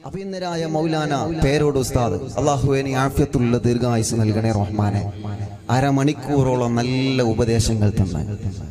അഭിനന്ദനായ മൗലാന പേരോട് ഉസ്താദ് അല്ലാഹുവേ നീ ആഫിയത്തുള്ള ദീർഘായുസ് നൽകണേ റഹ്മാനെ. അരമണിക്കൂറോളം നല്ല ഉപദേശങ്ങൾ തന്നെ.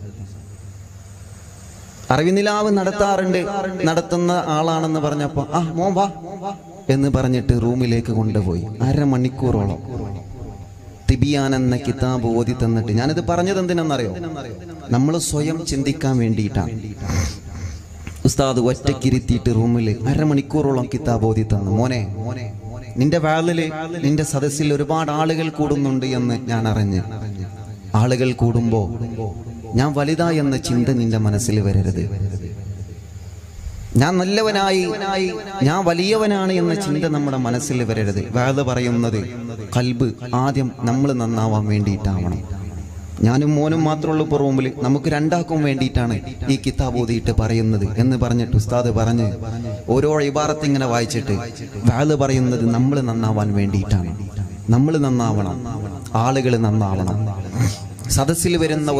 അറിവിനിലാവ് നടത്താറുണ്ട്, നടത്തുന്ന ആളാണെന്ന് പറഞ്ഞപ്പോ മോൻ വാ എന്ന് പറഞ്ഞിട്ട് റൂമിലേക്ക് കൊണ്ടുപോയി. അരമണിക്കൂറോളം തിബിയാൻ എന്ന കിതാബ് ഓതി തന്നിട്ട്, ഞാനിത് പറഞ്ഞത് എന്തിനെന്നറിയോ, നമ്മൾ സ്വയം ചിന്തിക്കാൻ വേണ്ടിയിട്ടാണ്. ഉസ്താദ് ഒറ്റക്കിരുത്തിയിട്ട് റൂമിൽ അരമണിക്കൂറോളം കിതാബ് ഓതി തന്നു. മോനെ, നിന്റെ വാളില് നിന്റെ സദസ്സിൽ ഒരുപാട് ആളുകൾ കൂടുന്നുണ്ട് എന്ന് ഞാൻ അറിഞ്ഞ്. ആളുകൾ കൂടുമ്പോ ഞാൻ വലുതാ എന്ന ചിന്ത നിന്റെ മനസ്സിൽ വരരുത്. ഞാൻ നല്ലവനായി, ഞാൻ വലിയവനാണ് എന്ന ചിന്ത നമ്മുടെ മനസ്സിൽ വരരുത്. വാള് പറയുന്നത് ഖൽബ് ആദ്യം നമ്മൾ നന്നാവാൻ വേണ്ടിയിട്ടാവണം. ഞാനും മോനും മാത്രമുള്ള ഇപ്പോൾ റൂമിൽ, നമുക്ക് രണ്ടാക്കും വേണ്ടിയിട്ടാണ് ഈ കിതാബ് ഓതിയിട്ട് പറയുന്നത് എന്ന് പറഞ്ഞിട്ട് ഉസ്താദ് പറഞ്ഞ് ഓരോ ഇബാറത്ത് ഇങ്ങനെ വായിച്ചിട്ട് വാള് പറയുന്നത് നമ്മൾ നന്നാവാൻ വേണ്ടിയിട്ടാണ്. നമ്മൾ നന്നാവണം, ആളുകൾ നന്നാവണം. സദസ്സിൽ വരുന്ന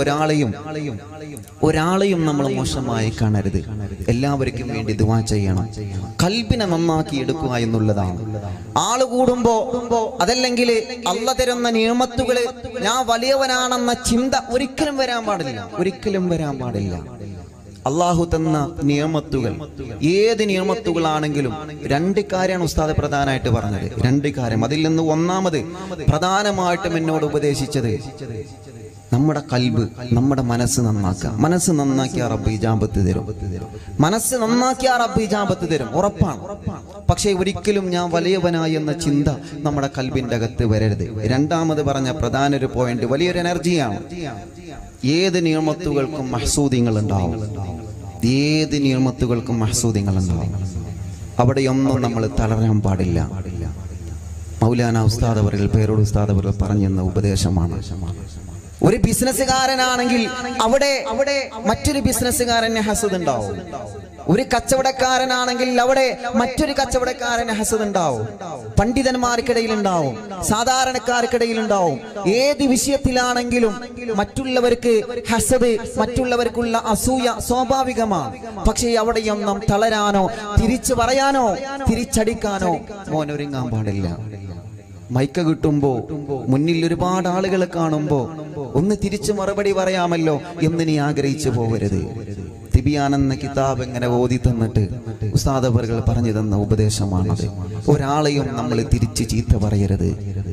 ഒരാളെയും നമ്മൾ മോശമായി കാണരുത്. എല്ലാവർക്കും വേണ്ടി ദുആ ചെയ്യണം. ഖൽബിനെ നന്നാക്കി എടുക്കുക എന്നുള്ളതാണ്. ആള് കൂടുമ്പോ അതല്ലെങ്കിൽ അല്ലാഹ് തരുന്ന നിഅമത്തുകള് ഞാൻ വലിയവനാണെന്ന ചിന്ത ഒരിക്കലും വരാൻ പാടില്ല. അള്ളാഹു തന്ന നിയമത്തുകൾ, ഏത് നിയമത്തുകളാണെങ്കിലും രണ്ട് കാര്യമാണ് ഉസ്താദ് പ്രധാനമായിട്ട് പറഞ്ഞത്. രണ്ട് കാര്യം. അതിൽ നിന്ന് ഒന്നാമത് പ്രധാനമായിട്ടും എന്നോട് ഉപദേശിച്ചത് നമ്മുടെ ഖൽബ്, നമ്മുടെ മനസ്സ് നന്നാക്കുക. മനസ്സ് നന്നാക്കിയ റബ്ബ് ഇജാബത്ത് തരും. മനസ്സ് നന്നാക്കിയ റബ്ബ് ഇജാബത്ത് തരും, ഉറപ്പാണ്. പക്ഷേ ഒരിക്കലും ഞാൻ വലിയവനായി എന്ന ചിന്ത നമ്മുടെ ഖൽബിന്റെ അകത്ത് വരരുത്. രണ്ടാമത് പറഞ്ഞ പ്രധാന ഒരു പോയിന്റ് വലിയൊരു എനർജിയാണ്. ഏത് നിയമത്തുകൾക്കും മഹ്സൂദിങ്ങൾ ഉണ്ടാവും. ഏത് നിയമത്തുകൾക്കും മഹ്സൂദിങ്ങൾ ഉണ്ടാവും. അവിടെയൊന്നും നമ്മൾ തളരാൻ പാടില്ല. മൗലാന ഉസ്താദ് അവர்கள், പേരോട് ഉസ്താദ് അവர்கள் പറഞ്ഞെന്ന ഉപദേശമാണ്. ഒരു ബിസിനസ്സുകാരനാണെങ്കിൽ അവിടെ മറ്റൊരു ബിസിനസ്സുകാരന് ഹസദ് ഉണ്ടാവും. ഒരു കച്ചവടക്കാരനാണെങ്കിൽ അവിടെ മറ്റൊരു കച്ചവടക്കാരന് ഹസദ് ഉണ്ടാവും. പണ്ഡിതന്മാർക്കിടയിൽ ഉണ്ടാവും, സാധാരണക്കാർക്കിടയിൽ ഉണ്ടാവും. ഏത് വിഷയത്തിലാണെങ്കിലും മറ്റുള്ളവർക്ക് ഹസദ്, മറ്റുള്ളവർക്കുള്ള അസൂയ സ്വാഭാവികമാണ്. പക്ഷേ അവിടെയൊന്നും തളരാനോ തിരിച്ചു പറയാനോ തിരിച്ചടിക്കാനോ മോനൊരുങ്ങാൻ പാടില്ല. മൈക്ക് കിട്ടുമ്പോ, മുന്നിൽ ഒരുപാട് ആളുകളെ കാണുമ്പോ ഒന്ന് തിരിച്ചു മറുപടി പറയാമല്ലോ എന്ന് നീ ആഗ്രഹിച്ചു പോകരുത്. തിബിയാൻ എന്ന കിതാബ് എങ്ങനെ ഓതി തന്നിട്ട് ഉസ്താദ് അവர்கள் പറഞ്ഞു തന്ന ഉപദേശമാണത്. ഒരാളെയും നമ്മൾ തിരിച്ച് ചീത്ത പറയരുത്.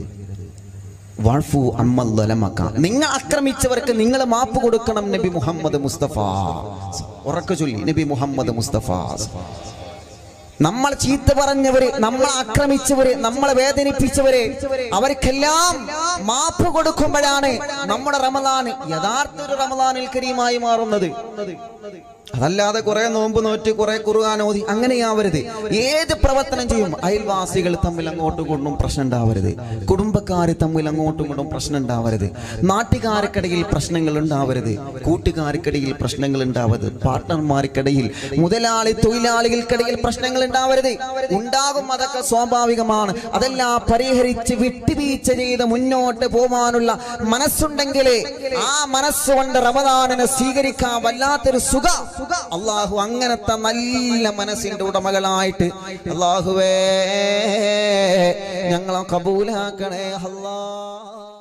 നിങ്ങൾ ആക്രമിച്ചവർക്ക് നിങ്ങൾ മാപ്പ് കൊടുക്കണം. നബി മുഹമ്മദ് മുസ്തഫ ഉറക്കെ ചൊല്ലി, നബി മുഹമ്മദ് മുസ്തഫ. നമ്മൾ ചീത്ത പറഞ്ഞവര്, നമ്മൾ ആക്രമിച്ചവര്, നമ്മളെ വേദനിപ്പിച്ചവര്, അവർക്കെല്ലാം മാപ്പ് കൊടുക്കുമ്പോഴാണ് നമ്മുടെ റമദാൻ യഥാർത്ഥ ഒരു റമദാനിൽ കരീമായി മാറുന്നത്. അതല്ലാതെ കുറെ നോമ്പ് നോറ്റ് കുറെ ഖുർആൻ ഓതി അങ്ങനെയാവരുത്. ഏത് പ്രവർത്തനം ചെയ്യും അയൽവാസികൾ തമ്മിൽ അങ്ങോട്ടും കൊണ്ടും പ്രശ്നം ഉണ്ടാവരുത്. കുടുംബക്കാർ തമ്മിൽ അങ്ങോട്ടും കൊണ്ടും പ്രശ്നം ഉണ്ടാവരുത്. നാട്ടുകാർക്കിടയിൽ പ്രശ്നങ്ങൾ ഉണ്ടാവരുത്. കൂട്ടുകാർക്കിടയിൽ പ്രശ്നങ്ങൾ ഉണ്ടാവരുത്. പാർട്ട്ണർമാർക്കിടയിൽ, മുതലാളി തൊഴിലാളികൾക്കിടയിൽ പ്രശ്നങ്ങൾ ഉണ്ടാവരുത്. ഉണ്ടാകും, അതൊക്കെ സ്വാഭാവികമാണ്. അതെല്ലാം പരിഹരിച്ച് വിട്ടുവീഴ്ച ചെയ്ത് മുന്നോട്ട് പോകാനുള്ള മനസ്സുണ്ടെങ്കിൽ ആ മനസ്സുകൊണ്ട് റമദാനിനെ സ്വീകരിക്കാൻ വല്ലാത്തൊരു സുഖം. അള്ളാഹു അങ്ങനത്തെ നല്ല മനസ്സിന്റെ ഉടമകളായിട്ട് അള്ളാഹുവേ ഞങ്ങളെ കബൂലാക്കണേ അല്ലാഹ്.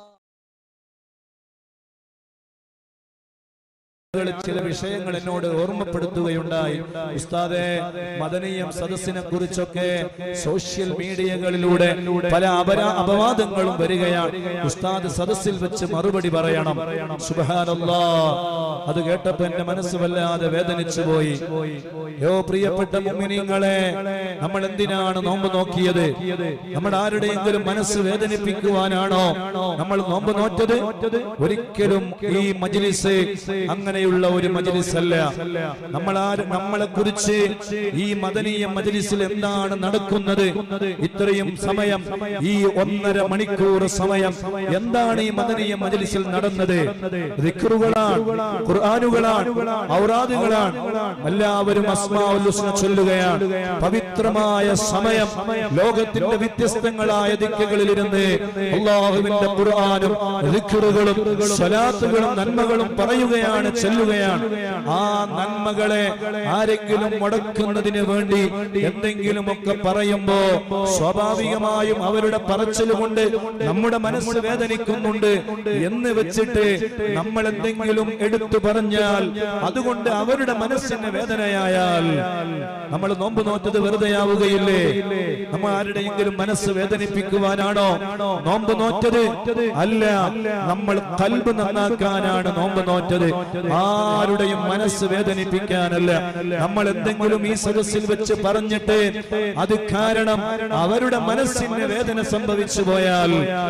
ചില വിഷയങ്ങൾ എന്നോട് ഓർമ്മപ്പെടുത്തുകയുണ്ടായി. ഉസ്താദെ, മദനീയം സദസ്സിനെ കുറിച്ചൊക്കെ സോഷ്യൽ മീഡിയകളിലൂടെ പല അപവാദങ്ങളും വരികയാണ്. ഉസ്താദ് സദസ്സിൽ വെച്ച് മറുപടി പറയണം. സുബ്ഹാനല്ലാഹ്, അത് കേട്ടപ്പോ എന്റെ മനസ്സ് വല്ലാതെ വേദനിച്ചു പോയി. പ്രിയപ്പെട്ട മുഅ്മിനീങ്ങളെ, നമ്മൾ എന്തിനാണ് നോമ്പ് നോക്കിയത്? നമ്മുടെ ആരുടെയെങ്കിലും മനസ്സ് വേദനിപ്പിക്കുവാനാണോ നമ്മൾ നോമ്പ് നോറ്റത്? ഒരിക്കലും ഈ മജ്ലിസ് അങ്ങനെ ഒരു മജ്ലിസ് അല്ല. നമ്മളെ കുറിച്ച് ഈ മദനീയ മജ്ലിസിൽ എന്താണ് നടക്കുന്നത്? ഇത്രയും സമയം, ഈ 1.5 മണിക്കൂർ സമയം എന്താണ് ഈ മദനീയ മജ്ലിസിൽ നടന്നത്? ദിക്റുകളാണ്, ഖുർആനുകളാണ്, ഔറാദുകളാണ്. എല്ലാവരും അസ്മാഉൽ ഹുസ്ന ചൊല്ലുകയാണ്. പവിത്രമായ സമയം ലോകത്തിന്റെ വ്യത്യസ്തങ്ങളായ ദിക്കുകളിലിരുന്ന് അല്ലാഹുവിന്റെ ഖുർആനും ദിക്റുകളും സ്വലാത്തുകളും നന്മകളും പറയുകയാണ്, ചൊല്ലുകയാണ്. ആ നന്മകളെ ആരെങ്കിലും മുടക്കുന്നതിന് വേണ്ടി എന്തെങ്കിലുമൊക്കെ പറയുമ്പോ സ്വാഭാവികമായും അവരുടെ പറച്ചിലുകൊണ്ട് നമ്മുടെ മനസ്സ് വേദനിക്കുന്നുണ്ട് എന്ന് വെച്ചിട്ട് നമ്മൾ എന്തെങ്കിലും എടുത്തു പറഞ്ഞാൽ അതുകൊണ്ട് അവരുടെ മനസ്സിന് വേദനയായാൽ നമ്മൾ നോമ്പ് നോറ്റത് വെറുതെയാവുകയില്ലേ? നമ്മൾ ആരുടെയെങ്കിലും മനസ്സ് വേദനിപ്പിക്കുവാനാണോ നോമ്പ് നോറ്റത്? അല്ല, നമ്മൾ ഖൽബ് നന്നാക്കാനാണ് നോമ്പ് നോറ്റത്, ആരുടെയും മനസ്സ് വേദനിപ്പിക്കാനല്ല. നമ്മൾ എന്തെങ്കിലും ഈ സദസ്സിൽ വെച്ച് പറഞ്ഞിട്ട് അത് കാരണം അവരുടെ മനസ്സിന് വേദന സംഭവിച്ചു പോയാൽ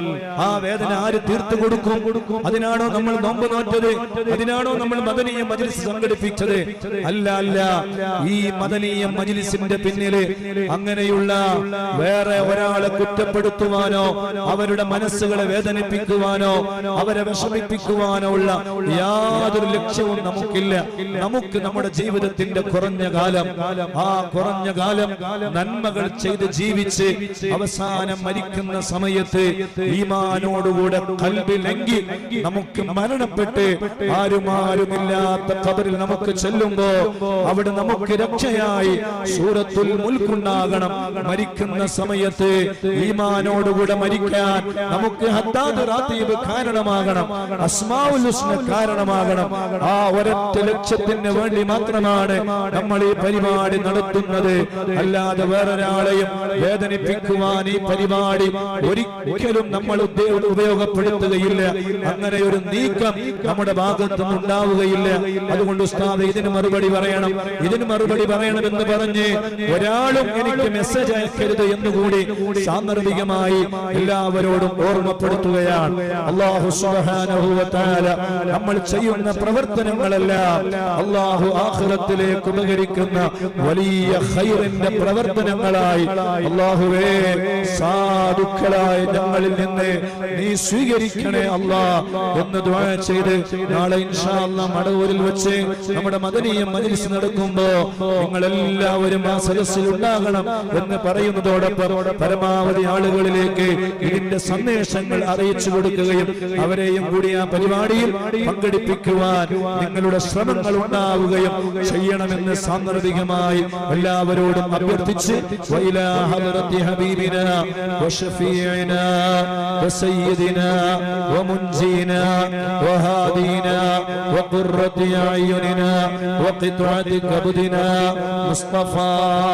ആ വേദന ആര് തീർത്തു കൊടുക്കും? അതിനാണോ നമ്മൾ നോമ്പ് നോറ്റത്? അതിനാണോ നമ്മൾ മദനീയ മജ്ലിസ് സംഘടിപ്പിച്ചത്? അല്ല, അല്ല. ഈ മദനീയ മജ്ലിസിന്റെ പിന്നില് അങ്ങനെയുള്ള വേറെ ഒരാളെ കുറ്റപ്പെടുത്തുവാനോ അവരുടെ മനസ്സുകളെ വേദനിപ്പിക്കുവാനോ അവരെ വിഷമിപ്പിക്കുവാനോ ഉള്ള യാതൊരു ലക്ഷ്യവും നമുക്കില്ല. നമുക്ക് നമ്മുടെ ജീവിതത്തിന്റെ കുറഞ്ഞ കാലം, ആ കുറഞ്ഞ കാലം നന്മകൾ ചെയ്ത് ജീവിച്ച് അവസാനം മരിക്കുന്ന സമയത്ത് ഈമാനോടുകൂടെ ഖൽബിലെങ്കി നമുക്ക് മരണപ്പെട്ട് ആരുമാരുമില്ലാത്ത ഖബറിൽ നമുക്ക് ചെല്ലുമ്പോ അവിടെ നമുക്ക് രക്ഷയായി സൂറത്തുൽ മുൽക്കുണ്ടാകണം. മരിക്കുന്ന സമയത്ത് ഈമാനോടുകൂടെ മരിക്കാൻ നമുക്ക് ഹദ്ദാദ് റാത്തീബ് കാരണമാകണം, അസ്മാഉൽ ഹുസ്ന കാരണമാകണം. ആ ഒരൊറ്റ ലക്ഷ്യത്തിന് വേണ്ടി മാത്രമാണ് നമ്മൾ ഈ പരിപാടി നടത്തുന്നത്. അല്ലാതെ വേറൊരാളെയും വേദനിപ്പിക്കുവാൻ ഈ പരിപാടി ഒരിക്കലും നമ്മൾ ഉപയോഗപ്പെടുത്തുകയില്ല. അങ്ങനെ ഒരു നീക്കം നമ്മുടെ ഭാഗത്തുനിന്ന് ഉണ്ടാവുകയില്ല. അതുകൊണ്ട് ഉസ്താദ് ഇതിന് മറുപടി പറയണം, ഇതിന് മറുപടി പറയണമെന്ന് പറഞ്ഞ് ഒരാളും എനിക്ക് മെസ്സേജ് അയക്കരുത് എന്നുകൂടി സാന്ദർഭികമായി എല്ലാവരോടും ഓർമ്മപ്പെടുത്തുകയാണ്. അല്ലാഹു സുബ്ഹാനഹു വ തആല നമ്മൾ ചെയ്യുന്ന പ്രവർത്തനങ്ങളെല്ലാം അല്ലാഹു ആഖിറത്തിലേക്ക് ഉപകരിക്കുന്ന വലിയ ഖൈറിന്റെ പ്രവർത്തനങ്ങളായി അല്ലാഹുവേ സാധുക്കളായ ഞങ്ങളിൽ നിന്ന് നീ സ്വീകരിക്കണേ അല്ലാഹ് എന്ന് ദുആ ചെയ്ത് നാളെ ഇൻഷാ അല്ലാഹ് മടവൂരിൽ വെച്ച് നമ്മുടെ മദനീയ മജ്ലിസ് നടക്കുമ്പോ നിങ്ങൾ എല്ലാവരും ആ സദസ്സിൽ ഉണ്ടാകണം എന്ന് പറയുന്നതോടൊപ്പം പരമാവധി ആളുകളിലേക്ക് ഇതിന്റെ സന്ദേശങ്ങൾ അറിയിച്ചു കൊടുക്കുകയും അവരെയും കൂടി ആ പരിപാടിയിൽ പങ്കെടുപ്പിക്കുവാൻ നിങ്ങളുടെ ശ്രമങ്ങൾ ഉണ്ടാവുകയും ചെയ്യണമെന്ന് സാന്ദർഭികമായി എല്ലാവരോടും അഭ്യർത്ഥിച്ച് വഇലാ ഹദറത്തി ഹബീബിനാ വശഫീഇനാ വസയ്യിദിനാ വമുൻജീനാ വഹാദീനാ വഖുർറത്തി അയ്യുനിനാ വഖിത്അതി കബ്ദിനാ മുസ്തഫാ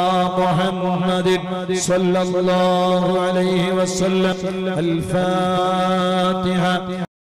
മുഹമ്മദിൻ സ്വല്ലല്ലാഹു അലൈഹി വസല്ലം. അൽ ഫാത്തിഹ.